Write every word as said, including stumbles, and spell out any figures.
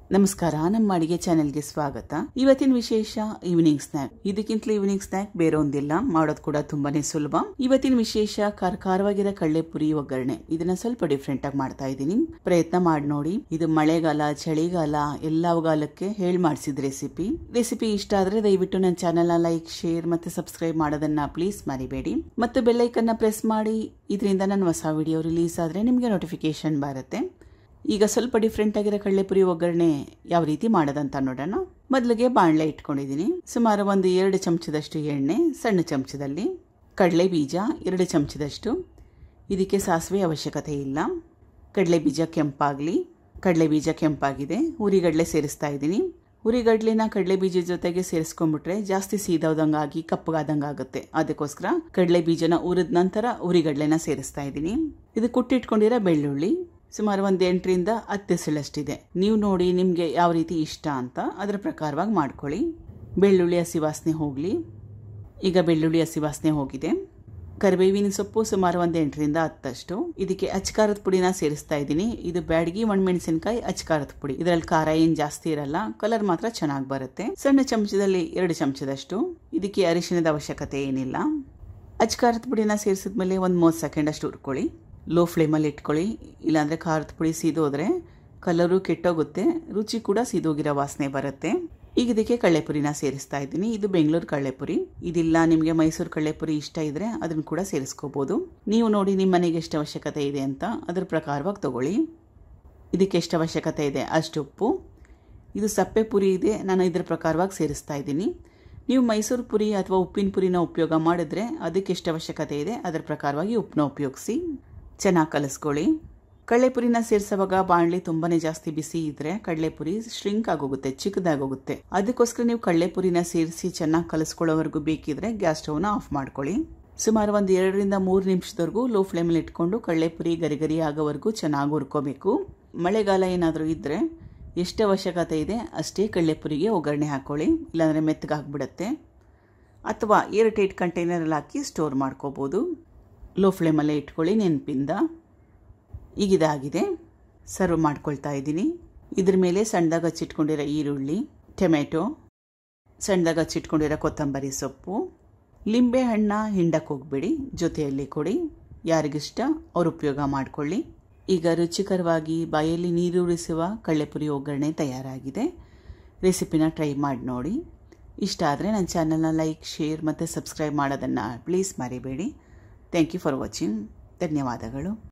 ನಮಸ್ಕಾರ, ನಮ್ಮ ಅಡಿಗೆ ಚಾನೆಲ್ಗೆ ಸ್ವಾಗತ. ಇವತ್ತಿನ ವಿಶೇಷ ಈವ್ನಿಂಗ್ ಸ್ನಾಕ್. ಇದಕ್ಕಿಂತಲೂ ಈವ್ನಿಂಗ್ ಸ್ನಾಕ್ ಬೇರೆ ಒಂದಿಲ್ಲ, ಮಾಡೋದು ಕೂಡ ತುಂಬಾನೇ ಸುಲಭ. ಇವತ್ತಿನ ವಿಶೇಷ ಖಾರವಾಗಿರೋ ಕಳ್ಳೆಪುರಿ ಒಗ್ಗರಣೆ. ಇದನ್ನ ಸ್ವಲ್ಪ ಡಿಫ್ರೆಂಟ್ ಆಗಿ ಮಾಡ್ತಾ ಇದ್ದೀನಿ, ಪ್ರಯತ್ನ ಮಾಡಿ ನೋಡಿ. ಇದು ಮಳೆಗಾಲ, ಚಳಿಗಾಲ ಎಲ್ಲಾಗಾಲಕ್ಕೆ ಹೇಳಿ ಮಾಡಿಸಿದ ರೆಸಿಪಿ. ರೆಸಿಪಿ ಇಷ್ಟ ಆದ್ರೆ ದಯವಿಟ್ಟು ನನ್ನ ಚಾನೆಲ್ ಲೈಕ್, ಶೇರ್ ಮತ್ತೆ ಸಬ್ಸ್ಕ್ರೈಬ್ ಮಾಡೋದನ್ನ ಪ್ಲೀಸ್ ಮರಿಬೇಡಿ. ಮತ್ತು ಬೆಲ್ ಐಕನ್ನ ಪ್ರೆಸ್ ಮಾಡಿ, ಇದರಿಂದ ನನ್ನ ಹೊಸ ವಿಡಿಯೋ ರಿಲೀಸ್ ಆದ್ರೆ ನಿಮಗೆ ನೋಟಿಫಿಕೇಶನ್ ಬರುತ್ತೆ. ಈಗ ಸ್ವಲ್ಪ ಡಿಫ್ರೆಂಟ್ ಆಗಿರೋ ಕಳ್ಳೆಪುರಿ ಒಗ್ಗರಣೆ ಯಾವ ರೀತಿ ಮಾಡೋದಂತ ನೋಡೋಣ. ಮೊದಲಿಗೆ ಬಾಣಲೆ ಇಟ್ಕೊಂಡಿದ್ದೀನಿ. ಸುಮಾರು ಒಂದು ಎರಡು ಚಮಚದಷ್ಟು ಎಣ್ಣೆ, ಸಣ್ಣ ಚಮಚದಲ್ಲಿ ಕಡಲೆ ಬೀಜ ಎರಡು ಚಮಚದಷ್ಟು. ಇದಕ್ಕೆ ಸಾಸಿವೆ ಅವಶ್ಯಕತೆ ಇಲ್ಲ. ಕಡಲೆ ಬೀಜ ಕೆಂಪಾಗಲಿ. ಕಡಲೆ ಬೀಜ ಕೆಂಪಾಗಿದೆ. ಹುರಿಗಡಲೆ ಸೇರಿಸ್ತಾ ಇದ್ದೀನಿ. ಹುರಿಗಡ್ಲೆನ ಕಡಲೆ ಬೀಜದ ಜೊತೆಗೆ ಸೇರಿಸ್ಕೊಂಡ್ಬಿಟ್ರೆ ಜಾಸ್ತಿ ಸೀದೋದಂಗಾಗಿ ಕಪ್ಪಗಾದಂಗೆ ಆಗುತ್ತೆ. ಅದಕ್ಕೋಸ್ಕರ ಕಡಲೆ ಬೀಜನ ಹುರಿದ ನಂತರ ಹುರಿಗಡ್ಲೆನ ಸೇರಿಸ್ತಾ ಇದ್ದೀನಿ. ಇದು ಕುಟ್ಟಿಟ್ಕೊಂಡಿರೋ ಬೆಳ್ಳುಳ್ಳಿ ಸುಮಾರು ಒಂದು ಎಂಟರಿಂದ ಹತ್ತು ಎಸಳಷ್ಟಿದೆ. ನೀವು ನೋಡಿ ನಿಮಗೆ ಯಾವ ರೀತಿ ಇಷ್ಟ ಅಂತ ಅದರ ಪ್ರಕಾರವಾಗಿ ಮಾಡ್ಕೊಳ್ಳಿ. ಬೆಳ್ಳುಳ್ಳಿ ಹಸಿ ವಾಸನೆ ಹೋಗಲಿ. ಈಗ ಬೆಳ್ಳುಳ್ಳಿ ಹಸಿ ವಾಸನೆ ಹೋಗಿದೆ. ಕರಿಬೇವಿನ ಸೊಪ್ಪು ಸುಮಾರು ಒಂದು ಎಂಟರಿಂದ ಹತ್ತಷ್ಟು. ಇದಕ್ಕೆ ಅಚ್ಕಾರದ ಪುಡಿನ ಸೇರಿಸ್ತಾ ಇದ್ದೀನಿ. ಇದು ಬ್ಯಾಡಗಿ ಒಣಮೆಣಸಿನಕಾಯಿ ಅಚ್ಕಾರದ ಪುಡಿ. ಇದರಲ್ಲಿ ಖಾರ ಏನು ಜಾಸ್ತಿ ಇರಲ್ಲ, ಕಲರ್ ಮಾತ್ರ ಚೆನ್ನಾಗಿ ಬರುತ್ತೆ. ಸಣ್ಣ ಚಮಚದಲ್ಲಿ ಎರಡು ಚಮಚದಷ್ಟು. ಇದಕ್ಕೆ ಅರಿಶಿಣದ ಅವಶ್ಯಕತೆ ಏನಿಲ್ಲ. ಅಚ್ಕಾರದ ಪುಡಿನ ಸೇರಿಸಿದ್ಮೇಲೆ ಒಂದು ಮೂವತ್ತು ಸೆಕೆಂಡ್ ಅಷ್ಟು ಹುರ್ಕೊಳ್ಳಿ. ಲೋ ಫ್ಲೇಮಲ್ಲಿ ಇಟ್ಕೊಳ್ಳಿ, ಇಲ್ಲಾಂದರೆ ಖಾರದ ಪುಡಿ ಸೀದೋದ್ರೆ ಕಲರು ಕೆಟ್ಟೋಗುತ್ತೆ, ರುಚಿ ಕೂಡ ಸೀದೋಗಿರೋ ವಾಸನೆ ಬರುತ್ತೆ. ಈಗ ಇದಕ್ಕೆ ಕಳ್ಳೆಪುರಿನ ಸೇರಿಸ್ತಾ ಇದ್ದೀನಿ. ಇದು ಬೆಂಗಳೂರು ಕಳ್ಳೆಪುರಿ. ಇದಿಲ್ಲ ನಿಮಗೆ ಮೈಸೂರು ಕಳ್ಳೆಪುರಿ ಇಷ್ಟ ಇದ್ರೆ ಅದನ್ನು ಕೂಡ ಸೇರಿಸ್ಕೋಬಹುದು. ನೀವು ನೋಡಿ ನಿಮ್ಮ ಮನೆಗೆ ಎಷ್ಟು ಅವಶ್ಯಕತೆ ಇದೆ ಅಂತ ಅದ್ರ ಪ್ರಕಾರವಾಗಿ ತಗೊಳ್ಳಿ. ಇದಕ್ಕೆ ಎಷ್ಟು ಅವಶ್ಯಕತೆ ಇದೆ ಅಷ್ಟು ಉಪ್ಪು. ಇದು ಸಪ್ಪೆ ಪುರಿ ಇದೆ, ನಾನು ಇದ್ರ ಪ್ರಕಾರವಾಗಿ ಸೇರಿಸ್ತಾ ಇದ್ದೀನಿ. ನೀವು ಮೈಸೂರು ಪುರಿ ಅಥವಾ ಉಪ್ಪಿನ ಪುರಿನ ಉಪಯೋಗ ಮಾಡಿದ್ರೆ ಅದಕ್ಕೆ ಎಷ್ಟು ಅವಶ್ಯಕತೆ ಇದೆ ಅದರ ಪ್ರಕಾರವಾಗಿ ಉಪ್ಪನ್ನ ಉಪಯೋಗಿಸಿ ಚೆನ್ನಾಗಿ ಕಲಿಸ್ಕೊಳ್ಳಿ. ಕಡಲೆಪುರಿನ ಸೇರಿಸುವಾಗ ಬಾಣಲಿ ತುಂಬಾನೇ ಜಾಸ್ತಿ ಬಿಸಿ ಇದ್ರೆ ಕಡಲೆಪುರಿ ಶ್ರಿಂಕ್ ಆಗೋಗುತ್ತೆ, ಚಿಕ್ಕದಾಗೋಗುತ್ತೆ. ಅದಕ್ಕೋಸ್ಕರ ನೀವು ಕಡಲೆಪುರಿನ ಸೇರಿಸಿ ಚೆನ್ನಾಗಿ ಕಲಿಸ್ಕೊಳ್ಳೋವರೆಗೂ ಬೇಕಿದ್ರೆ ಗ್ಯಾಸ್ ಸ್ಟವ್ನ ಆಫ್ ಮಾಡ್ಕೊಳ್ಳಿ. ಸುಮಾರು ಒಂದು ಎರಡರಿಂದ ಮೂರು ನಿಮಿಷದವರೆಗೂ ಲೋ ಫ್ಲೇಮಲ್ಲಿ ಇಟ್ಕೊಂಡು ಕಡಲೆಪುರಿ ಗರಿ ಗರಿ ಆಗೋವರೆಗೂ ಚೆನ್ನಾಗಿ ಹುರ್ಕೋಬೇಕು. ಮಳೆಗಾಲ ಏನಾದರೂ ಇದ್ರೆ ಎಷ್ಟು ಅವಶ್ಯಕತೆ ಇದೆ ಅಷ್ಟೇ ಕಡಲೆಪುರಿಗೆ ಒಗ್ಗರಣೆ ಹಾಕೊಳ್ಳಿ, ಇಲ್ಲಾಂದರೆ ಮೆತ್ತಗಾಗ್ಬಿಡುತ್ತೆ. ಅಥವಾ ಏರ್ ಟೈಟ್ ಕಂಟೈನರಲ್ಲಿ ಹಾಕಿ ಸ್ಟೋರ್ ಮಾಡ್ಕೋಬೋದು. ಲೋ ಫ್ಲೇಮಲ್ಲೇ ಇಟ್ಕೊಳ್ಳಿ ನೆನಪಿಂದ. ಈಗ ಇದಾಗಿದೆ, ಸರ್ವ್ ಮಾಡ್ಕೊಳ್ತಾ ಇದ್ದೀನಿ. ಇದ್ರ ಮೇಲೆ ಸಣ್ಣದಾಗಿ ಹಚ್ಚಿಟ್ಕೊಂಡಿರೋ ಈರುಳ್ಳಿ, ಟೊಮೆಟೊ, ಸಣ್ಣದಾಗಿ ಹಚ್ಚಿಟ್ಕೊಂಡಿರೋ ಕೊತ್ತಂಬರಿ ಸೊಪ್ಪು, ಲಿಂಬೆ ಹಣ್ಣ ಹಿಂಡಕ್ಕೆ ಹೋಗ್ಬೇಡಿ, ಜೊತೆಯಲ್ಲಿ ಕೊಡಿ. ಯಾರಿಗಿಷ್ಟ ಅವ್ರು ಉಪಯೋಗ ಮಾಡಿಕೊಳ್ಳಿ. ಈಗ ರುಚಿಕರವಾಗಿ ಬಾಯಲ್ಲಿ ನೀರೂರಿಸುವ ಕಳ್ಳೆಪುರಿ ಒಗ್ಗರಣೆ ತಯಾರಾಗಿದೆ. ರೆಸಿಪಿನ ಟ್ರೈ ಮಾಡಿ ನೋಡಿ. ಇಷ್ಟ ಆದರೆ ನನ್ನ ಚಾನಲ್ನ ಲೈಕ್, ಶೇರ್ ಮತ್ತು ಸಬ್ಸ್ಕ್ರೈಬ್ ಮಾಡೋದನ್ನು ಪ್ಲೀಸ್ ಮರಿಬೇಡಿ. Thank you for watching. ಧನ್ಯವಾದಗಳು.